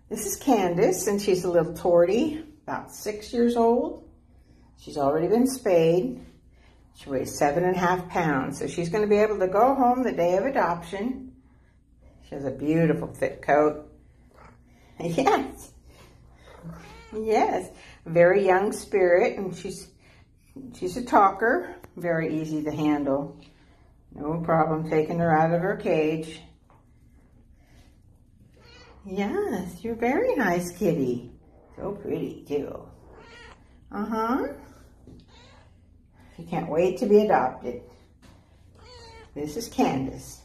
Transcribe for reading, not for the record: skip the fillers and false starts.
This is Candace, and she's a little tortie, about 6 years old. She's already been spayed. She weighs 7.5 pounds, so she's going to be able to go home the day of adoption. She has a beautiful thick coat. Yes. Yes. Very young spirit, and she's a talker. Very easy to handle. No problem taking her out of her cage. Yes, you're very nice, kitty. So pretty, too. She can't wait to be adopted. This is Candace.